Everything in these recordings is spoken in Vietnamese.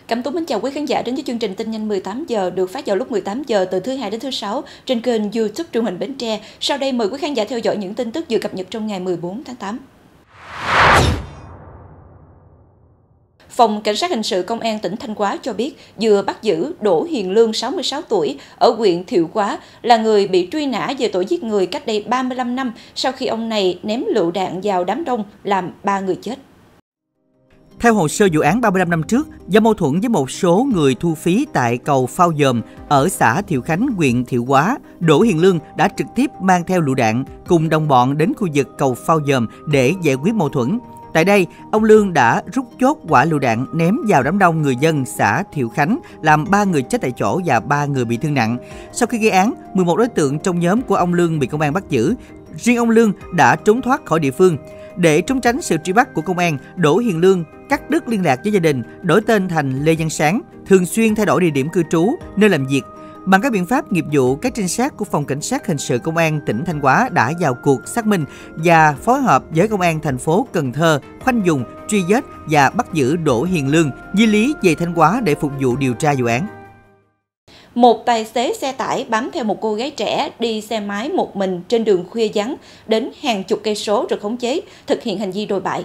Cẩm Tú mến chào quý khán giả đến với chương trình Tin nhanh 18 giờ được phát vào lúc 18 giờ từ thứ Hai đến thứ Sáu trên kênh YouTube Truyền hình Bến Tre. Sau đây mời quý khán giả theo dõi những tin tức vừa cập nhật trong ngày 14 tháng 8. Phòng Cảnh sát Hình sự Công an tỉnh Thanh Hóa cho biết vừa bắt giữ Đỗ Hiền Lương, 66 tuổi, ở huyện Thiệu Hóa, là người bị truy nã về tội giết người cách đây 35 năm sau khi ông này ném lựu đạn vào đám đông làm 3 người chết. Theo hồ sơ vụ án 35 năm trước, do mâu thuẫn với một số người thu phí tại cầu Phao Dòm ở xã Thiệu Khánh, huyện Thiệu Hóa, Đỗ Hiền Lương đã trực tiếp mang theo lựu đạn cùng đồng bọn đến khu vực cầu Phao Dòm để giải quyết mâu thuẫn. Tại đây, ông Lương đã rút chốt quả lựu đạn ném vào đám đông người dân xã Thiệu Khánh, làm 3 người chết tại chỗ và 3 người bị thương nặng. Sau khi gây án, 11 đối tượng trong nhóm của ông Lương bị công an bắt giữ. Riêng ông Lương đã trốn thoát khỏi địa phương. Để trốn tránh sự truy bắt của công an, Đỗ Hiền Lương cắt đứt liên lạc với gia đình, đổi tên thành Lê Văn Sáng, thường xuyên thay đổi địa điểm cư trú, nơi làm việc. Bằng các biện pháp nghiệp vụ, các trinh sát của Phòng Cảnh sát Hình sự Công an tỉnh Thanh Hóa đã vào cuộc xác minh và phối hợp với Công an thành phố Cần Thơ khoanh vùng, truy vết và bắt giữ Đỗ Hiền Lương, di lý về Thanh Hóa để phục vụ điều tra vụ án. Một tài xế xe tải bám theo một cô gái trẻ đi xe máy một mình trên đường khuya vắng đến hàng chục cây số rồi khống chế, thực hiện hành vi đồi bại.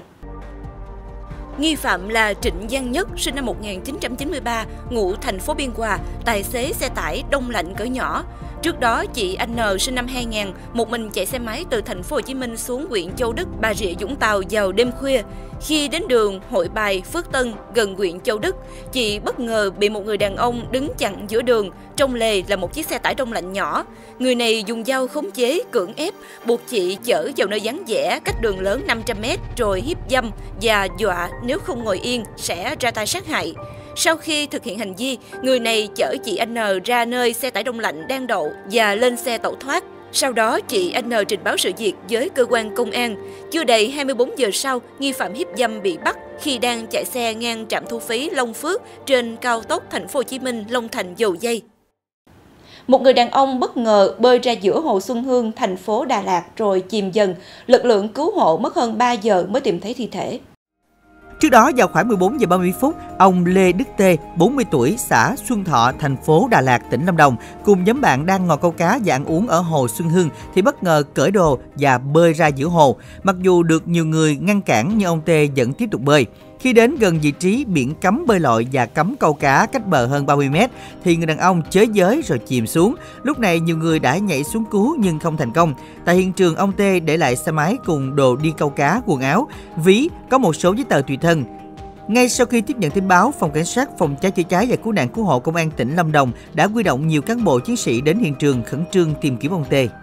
Nghi phạm là Trịnh Văn Nhất, sinh năm 1993, ngụ thành phố Biên Hòa, tài xế xe tải đông lạnh cỡ nhỏ. Trước đó, chị anh N, sinh năm 2000, một mình chạy xe máy từ thành phố Hồ Chí Minh xuống huyện Châu Đức, Bà Rịa Vũng Tàu vào đêm khuya. Khi đến đường Hội Bài, Phước Tân, gần huyện Châu Đức, chị bất ngờ bị một người đàn ông đứng chặn giữa đường. Trong lề là một chiếc xe tải đông lạnh nhỏ. Người này dùng dao khống chế, cưỡng ép, buộc chị chở vào nơi vắng vẻ cách đường lớn 500 m rồi hiếp dâm và dọa nếu không ngồi yên sẽ ra tay sát hại. Sau khi thực hiện hành vi, người này chở chị anh N ra nơi xe tải đông lạnh đang đậu và lên xe tẩu thoát. Sau đó, chị anh N trình báo sự việc với cơ quan công an. Chưa đầy 24 giờ sau, nghi phạm hiếp dâm bị bắt khi đang chạy xe ngang trạm thu phí Long Phước trên cao tốc thành phố Hồ Chí Minh Long Thành Dầu Giây. Một người đàn ông bất ngờ bơi ra giữa hồ Xuân Hương, thành phố Đà Lạt rồi chìm dần. Lực lượng cứu hộ mất hơn 3 giờ mới tìm thấy thi thể. Trước đó, vào khoảng 14 giờ 30 phút, ông Lê Đức Tê, 40 tuổi, xã Xuân Thọ, thành phố Đà Lạt, tỉnh Lâm Đồng, cùng nhóm bạn đang ngồi câu cá và ăn uống ở hồ Xuân Hương thì bất ngờ cởi đồ và bơi ra giữa hồ. Mặc dù được nhiều người ngăn cản nhưng ông Tê vẫn tiếp tục bơi. Khi đến gần vị trí biển cấm bơi lội và cấm câu cá cách bờ hơn 30 m thì người đàn ông chới giới rồi chìm xuống. Lúc này nhiều người đã nhảy xuống cứu nhưng không thành công. Tại hiện trường, ông Tê để lại xe máy cùng đồ đi câu cá, quần áo, ví, có một số giấy tờ tùy thân. Ngay sau khi tiếp nhận tin báo, Phòng Cảnh sát Phòng cháy chữa cháy và cứu nạn cứu hộ Công an tỉnh Lâm Đồng đã huy động nhiều cán bộ chiến sĩ đến hiện trường khẩn trương tìm kiếm ông Tê.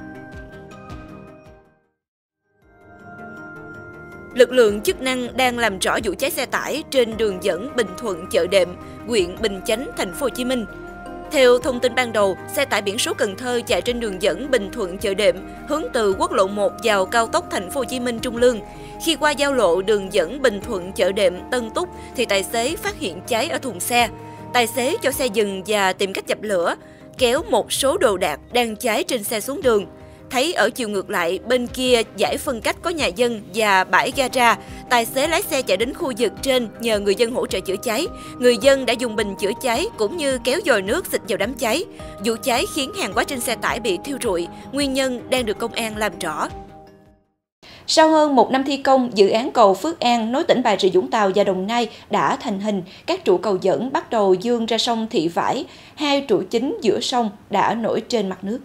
Lực lượng chức năng đang làm rõ vụ cháy xe tải trên đường dẫn Bình Thuận Chợ Đệm, huyện Bình Chánh, thành phố Hồ Chí Minh. Theo thông tin ban đầu, xe tải biển số Cần Thơ chạy trên đường dẫn Bình Thuận Chợ Đệm, hướng từ quốc lộ 1 vào cao tốc thành phố Hồ Chí Minh Trung Lương. Khi qua giao lộ đường dẫn Bình Thuận Chợ Đệm Tân Túc thì tài xế phát hiện cháy ở thùng xe. Tài xế cho xe dừng và tìm cách dập lửa, kéo một số đồ đạc đang cháy trên xe xuống đường. Thấy ở chiều ngược lại, bên kia dải phân cách có nhà dân và bãi gara, tài xế lái xe chạy đến khu vực trên nhờ người dân hỗ trợ chữa cháy. Người dân đã dùng bình chữa cháy cũng như kéo dòi nước xịt vào đám cháy. Vụ cháy khiến hàng hóa trên xe tải bị thiêu rụi, nguyên nhân đang được công an làm rõ. Sau hơn một năm thi công, dự án cầu Phước An nối tỉnh Bà Rịa Vũng Tàu và Đồng Nai đã thành hình. Các trụ cầu dẫn bắt đầu vươn ra sông Thị Vải, hai trụ chính giữa sông đã nổi trên mặt nước.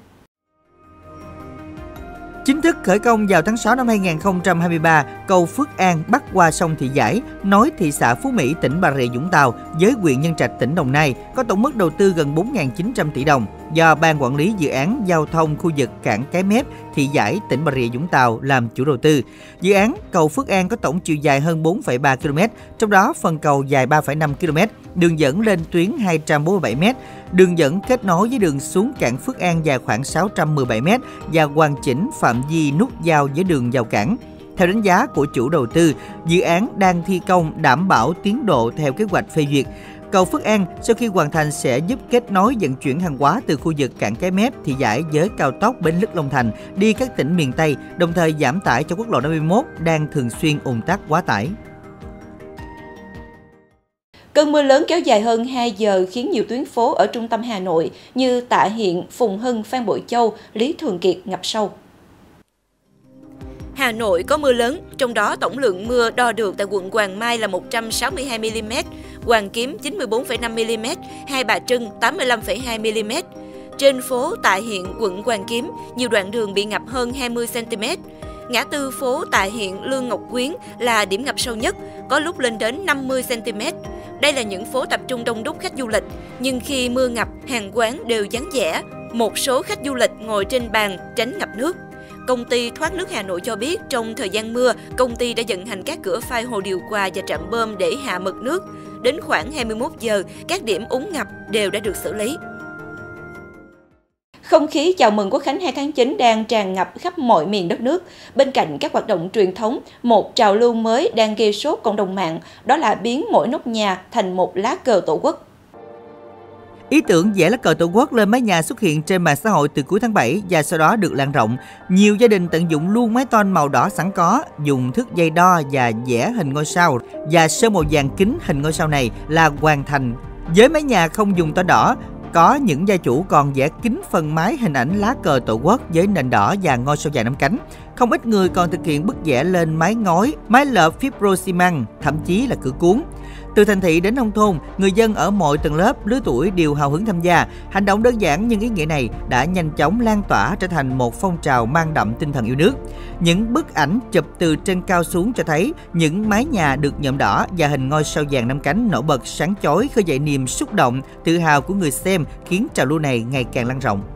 Chính thức khởi công vào tháng 6 năm 2023, cầu Phước An bắc qua sông Thị Vải, nối thị xã Phú Mỹ, tỉnh Bà Rịa Vũng Tàu với huyện Nhân Trạch, tỉnh Đồng Nai, có tổng mức đầu tư gần 4.900 tỷ đồng do Ban Quản lý Dự án Giao thông khu vực Cảng Cái Mép, Thị Vải, tỉnh Bà Rịa Vũng Tàu làm chủ đầu tư. Dự án cầu Phước An có tổng chiều dài hơn 4,3 km, trong đó phần cầu dài 3,5 km, đường dẫn lên tuyến 247 m, đường dẫn kết nối với đường xuống cảng Phước An dài khoảng 617 m và hoàn chỉnh phạm vi nút giao với đường vào cảng. Theo đánh giá của chủ đầu tư, dự án đang thi công đảm bảo tiến độ theo kế hoạch phê duyệt. Cầu Phước An sau khi hoàn thành sẽ giúp kết nối vận chuyển hàng hóa từ khu vực Cảng Cái Mép, Thị Vải với cao tốc Bến Lức, Long Thành đi các tỉnh miền Tây, đồng thời giảm tải cho quốc lộ 51 đang thường xuyên ùn tắc quá tải. Cơn mưa lớn kéo dài hơn 2 giờ khiến nhiều tuyến phố ở trung tâm Hà Nội như Tạ Hiện, Phùng Hưng, Phan Bội Châu, Lý Thường Kiệt ngập sâu. Hà Nội có mưa lớn, trong đó tổng lượng mưa đo được tại quận Hoàng Mai là 162 mm, Hoàn Kiếm 94,5 mm, Hai Bà Trưng 85,2 mm. Trên phố Tạ Hiện, quận Hoàn Kiếm, nhiều đoạn đường bị ngập hơn 20 cm. Ngã tư phố Tạ Hiện, Lương Ngọc Quyến là điểm ngập sâu nhất, có lúc lên đến 50 cm. Đây là những phố tập trung đông đúc khách du lịch, nhưng khi mưa ngập, hàng quán đều vắng vẻ. Một số khách du lịch ngồi trên bàn tránh ngập nước. Công ty Thoát nước Hà Nội cho biết trong thời gian mưa, công ty đã vận hành các cửa phao hồ điều hòa và trạm bơm để hạ mực nước. Đến khoảng 21 giờ, các điểm úng ngập đều đã được xử lý. Không khí chào mừng Quốc khánh 2 tháng 9 đang tràn ngập khắp mọi miền đất nước. Bên cạnh các hoạt động truyền thống, một trào lưu mới đang gây sốt cộng đồng mạng, đó là biến mỗi nóc nhà thành một lá cờ Tổ quốc. Ý tưởng vẽ lá cờ Tổ quốc lên mái nhà xuất hiện trên mạng xã hội từ cuối tháng 7 và sau đó được lan rộng. Nhiều gia đình tận dụng luôn mái tôn màu đỏ sẵn có, dùng thước dây đo và vẽ hình ngôi sao, và sơn màu vàng kính hình ngôi sao này là hoàn thành. Với mái nhà không dùng tôn đỏ, có những gia chủ còn vẽ kín phần mái hình ảnh lá cờ Tổ quốc với nền đỏ và ngôi sao vàng 5 cánh. Không ít người còn thực hiện bức vẽ lên mái ngói, mái lợp fibro xi măng, thậm chí là cửa cuốn. Từ thành thị đến nông thôn, người dân ở mọi tầng lớp, lứa tuổi đều hào hứng tham gia. Hành động đơn giản nhưng ý nghĩa này đã nhanh chóng lan tỏa trở thành một phong trào mang đậm tinh thần yêu nước. Những bức ảnh chụp từ trên cao xuống cho thấy những mái nhà được nhuộm đỏ và hình ngôi sao vàng 5 cánh nổi bật sáng chói, khơi dậy niềm xúc động, tự hào của người xem, khiến trào lưu này ngày càng lan rộng.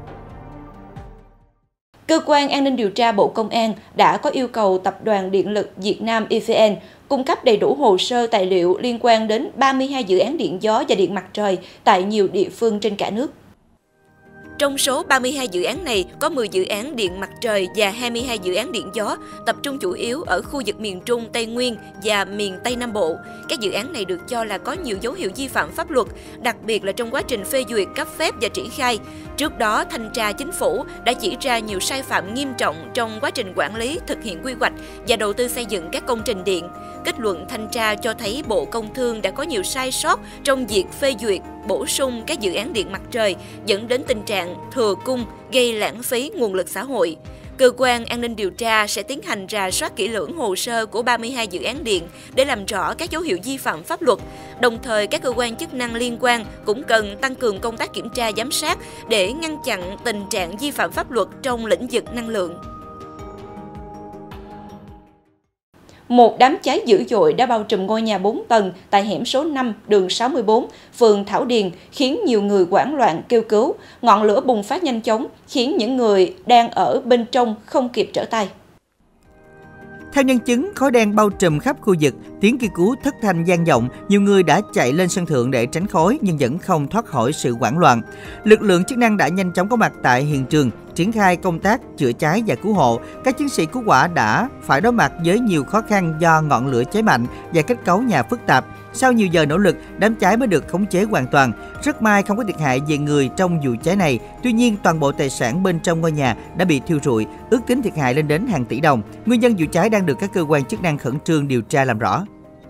Cơ quan An ninh điều tra Bộ Công an đã có yêu cầu Tập đoàn Điện lực Việt Nam EVN cung cấp đầy đủ hồ sơ tài liệu liên quan đến 32 dự án điện gió và điện mặt trời tại nhiều địa phương trên cả nước. Trong số 32 dự án này, có 10 dự án điện mặt trời và 22 dự án điện gió, tập trung chủ yếu ở khu vực miền Trung, Tây Nguyên và miền Tây Nam Bộ. Các dự án này được cho là có nhiều dấu hiệu vi phạm pháp luật, đặc biệt là trong quá trình phê duyệt, cấp phép và triển khai. Trước đó, Thanh tra Chính phủ đã chỉ ra nhiều sai phạm nghiêm trọng trong quá trình quản lý, thực hiện quy hoạch và đầu tư xây dựng các công trình điện. Kết luận thanh tra cho thấy Bộ Công Thương đã có nhiều sai sót trong việc phê duyệt, bổ sung các dự án điện mặt trời, dẫn đến tình trạng thừa cung, gây lãng phí nguồn lực xã hội. Cơ quan An ninh điều tra sẽ tiến hành rà soát kỹ lưỡng hồ sơ của 32 dự án điện để làm rõ các dấu hiệu vi phạm pháp luật. Đồng thời, các cơ quan chức năng liên quan cũng cần tăng cường công tác kiểm tra giám sát để ngăn chặn tình trạng vi phạm pháp luật trong lĩnh vực năng lượng. Một đám cháy dữ dội đã bao trùm ngôi nhà 4 tầng tại hẻm số 5, đường 64, phường Thảo Điền, khiến nhiều người hoảng loạn kêu cứu. Ngọn lửa bùng phát nhanh chóng, khiến những người đang ở bên trong không kịp trở tay. Theo nhân chứng, khói đen bao trùm khắp khu vực, tiếng kêu cứu thất thanh vang vọng, nhiều người đã chạy lên sân thượng để tránh khói nhưng vẫn không thoát khỏi sự hoảng loạn. Lực lượng chức năng đã nhanh chóng có mặt tại hiện trường, triển khai công tác chữa cháy và cứu hộ. Các chiến sĩ cứu hỏa đã phải đối mặt với nhiều khó khăn do ngọn lửa cháy mạnh và kết cấu nhà phức tạp. Sau nhiều giờ nỗ lực, đám cháy mới được khống chế hoàn toàn. Rất may không có thiệt hại về người trong vụ cháy này. Tuy nhiên, toàn bộ tài sản bên trong ngôi nhà đã bị thiêu rụi, ước tính thiệt hại lên đến hàng tỷ đồng. Nguyên nhân vụ cháy đang được các cơ quan chức năng khẩn trương điều tra làm rõ.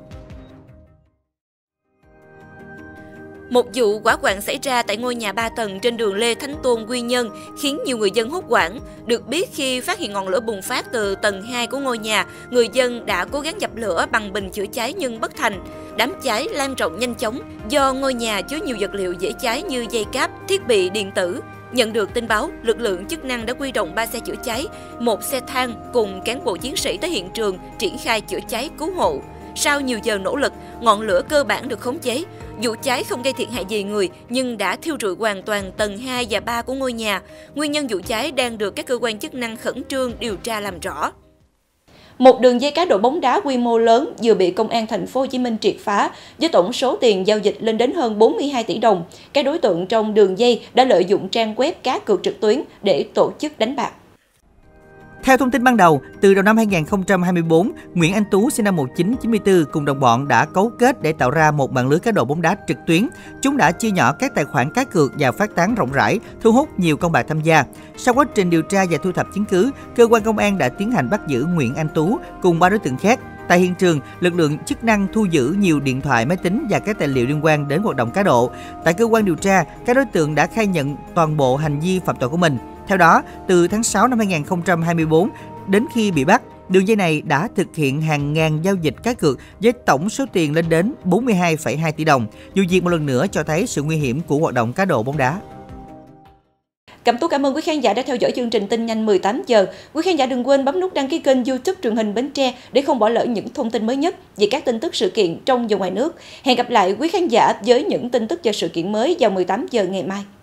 Một vụ hỏa hoạn xảy ra tại ngôi nhà 3 tầng trên đường Lê Thánh Tôn, Quy Nhơn khiến nhiều người dân hốt hoảng. Được biết, khi phát hiện ngọn lửa bùng phát từ tầng 2 của ngôi nhà, người dân đã cố gắng dập lửa bằng bình chữa cháy nhưng bất thành. Đám cháy lan rộng nhanh chóng do ngôi nhà chứa nhiều vật liệu dễ cháy như dây cáp, thiết bị điện tử. Nhận được tin báo, lực lượng chức năng đã huy động 3 xe chữa cháy, 1 xe thang cùng cán bộ chiến sĩ tới hiện trường triển khai chữa cháy cứu hộ. Sau nhiều giờ nỗ lực, ngọn lửa cơ bản được khống chế. Vụ cháy không gây thiệt hại về người nhưng đã thiêu rụi hoàn toàn tầng 2 và 3 của ngôi nhà. Nguyên nhân vụ cháy đang được các cơ quan chức năng khẩn trương điều tra làm rõ. Một đường dây cá độ bóng đá quy mô lớn vừa bị Công an Thành phố Hồ Chí Minh triệt phá với tổng số tiền giao dịch lên đến hơn 42 tỷ đồng. Các đối tượng trong đường dây đã lợi dụng trang web cá cược trực tuyến để tổ chức đánh bạc. Theo thông tin ban đầu, từ đầu năm 2024, Nguyễn Anh Tú sinh năm 1994 cùng đồng bọn đã cấu kết để tạo ra một mạng lưới cá độ bóng đá trực tuyến. Chúng đã chia nhỏ các tài khoản cá cược và phát tán rộng rãi, thu hút nhiều con bạc tham gia. Sau quá trình điều tra và thu thập chứng cứ, cơ quan công an đã tiến hành bắt giữ Nguyễn Anh Tú cùng 3 đối tượng khác. Tại hiện trường, lực lượng chức năng thu giữ nhiều điện thoại, máy tính và các tài liệu liên quan đến hoạt động cá độ. Tại cơ quan điều tra, các đối tượng đã khai nhận toàn bộ hành vi phạm tội của mình. Theo đó, từ tháng 6 năm 2024 đến khi bị bắt, đường dây này đã thực hiện hàng ngàn giao dịch cá cược với tổng số tiền lên đến 42,2 tỷ đồng. Vụ việc một lần nữa cho thấy sự nguy hiểm của hoạt động cá độ bóng đá. Cẩm Tú cảm ơn quý khán giả đã theo dõi chương trình tin nhanh 18 giờ. Quý khán giả đừng quên bấm nút đăng ký kênh YouTube truyền hình Bến Tre để không bỏ lỡ những thông tin mới nhất về các tin tức sự kiện trong và ngoài nước. Hẹn gặp lại quý khán giả với những tin tức và sự kiện mới vào 18 giờ ngày mai.